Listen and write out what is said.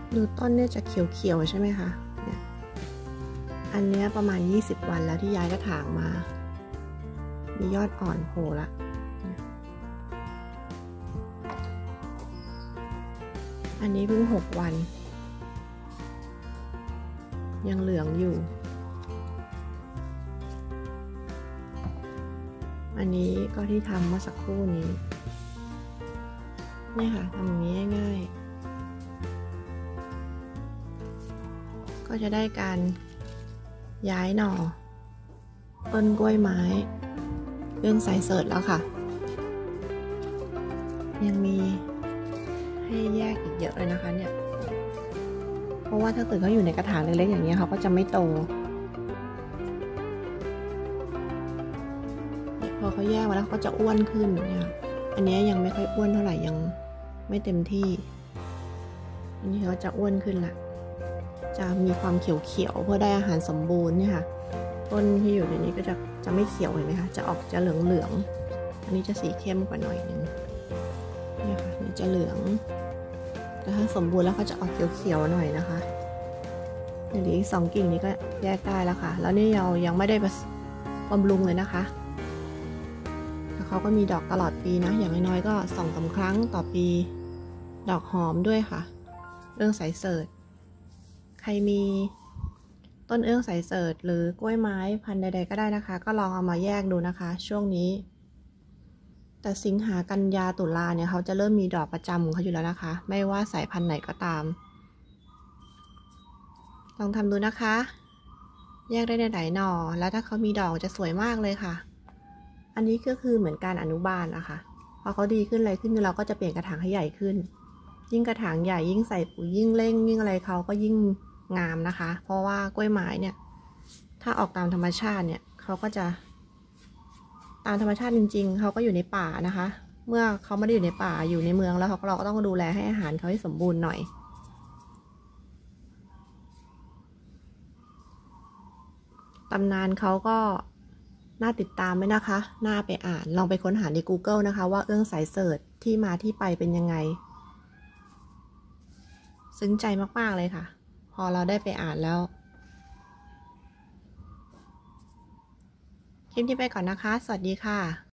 ดูต้นเนี่ยจะเขียวๆใช่ไหมคะเนี่ยอันเนี้ยประมาณ20 วันแล้วที่ย้ายกระถางมามียอดอ่อนโผล่ละอันนี้เพิ่ง6 วันยังเหลืองอยู่อันนี้ก็ที่ทำเมื่อสักครู่นี้นี่ค่ะทำอย่างนี้ง่ายๆก็จะได้การย้ายหน่อต้นกล้วยไม้เรื่องสายเสิร์ชแล้วค่ะยังมีให้แยกอีกเยอะเลยนะคะเนี่ยเพราะว่าถ้าเกิดเขาอยู่ในกระถางเล็กๆอย่างนี้เขาก็จะไม่โตพอเขาแยกมาแล้วเขาจะอ้วนขึ้นเนี่ยอันนี้ยังไม่ค่อยอ้วนเท่าไหร่ยังไม่เต็มที่อันนี้เขาจะอ้วนขึ้นละจะมีความเขียวๆเพื่อได้อาหารสมบูรณ์เนี่ยค่ะต้นที่อยู่ในนี้ก็จะไม่เขียวเห็นไหมคะจะออกจะเหลืองๆอันนี้จะสีเข้มกว่าหน่อยนึงเนี่ยค่ะจะเหลืองแต่ถ้าสมบูรณ์แล้วเขาจะออกเขียวๆหน่อยนะคะเดี๋ยวอีก2 กิ่งนี้ก็แยกได้แล้วค่ะแล้วนี่เรายังไม่ได้บำรุงเลยนะคะแล้วเขาก็มีดอกตลอดปีนะอย่างน้อยๆก็2-3 ครั้งต่อปีดอกหอมด้วยค่ะเอื้องสายเสิร์ชใครมีต้นเอื้องสายเสิร์ชหรือกล้วยไม้พันธุ์ใดๆก็ได้นะคะก็ลองเอามาแยกดูนะคะช่วงนี้แต่สิงหากันยาตุลาเนี่ยเขาจะเริ่มมีดอกประจำของเขาอยู่แล้วนะคะไม่ว่าสายพันธุ์ไหนก็ตามลองทำดูนะคะแยกได้ในหลายหน่อแล้วถ้าเขามีดอกจะสวยมากเลยค่ะอันนี้ก็คือเหมือนการอนุบาลนะคะพอเขาดีขึ้นอะไรขึ้นเราก็จะเปลี่ยนกระถางให้ใหญ่ขึ้นยิ่งกระถางใหญ่ยิ่งใส่ปุ๋ยยิ่งเร่งยิ่งอะไรเขาก็ยิ่งงามนะคะเพราะว่ากล้วยไม้เนี่ยถ้าออกตามธรรมชาติเนี่ยเขาก็จะตามธรรมชาติจริงๆเขาก็อยู่ในป่านะคะเมื่อเขาไม่ได้อยู่ในป่าอยู่ในเมืองแล้วเราก็ต้องดูแลให้อาหารเขาให้สมบูรณ์หน่อยตำนานเขาก็น่าติดตามไหมนะคะน่าไปอ่านลองไปค้นหาใน Google นะคะว่าเอื้องสายเสิร์ชที่มาที่ไปเป็นยังไงซึ้งใจมากๆเลยค่ะพอเราได้ไปอ่านแล้วคลิปนี้ไปก่อนนะคะสวัสดีค่ะ